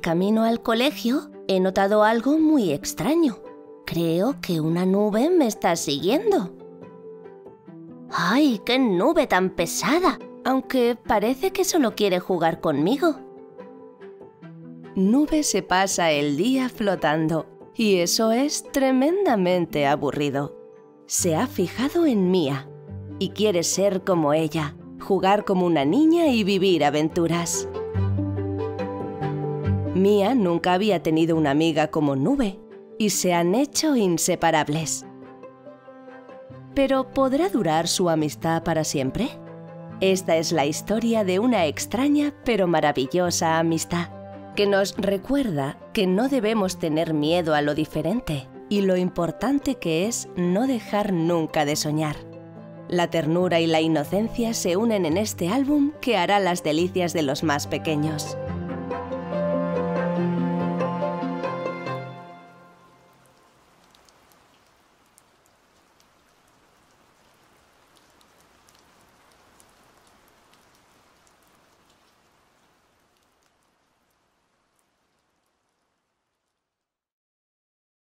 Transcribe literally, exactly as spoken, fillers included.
camino al colegio, he notado algo muy extraño. Creo que una nube me está siguiendo. ¡Ay, qué nube tan pesada! Aunque parece que solo quiere jugar conmigo. Nube se pasa el día flotando, y eso es tremendamente aburrido. Se ha fijado en Mía, y quiere ser como ella, jugar como una niña y vivir aventuras. Mía nunca había tenido una amiga como Nube, y se han hecho inseparables. ¿Pero podrá durar su amistad para siempre? Esta es la historia de una extraña pero maravillosa amistad, que nos recuerda que no debemos tener miedo a lo diferente y lo importante que es no dejar nunca de soñar. La ternura y la inocencia se unen en este álbum que hará las delicias de los más pequeños.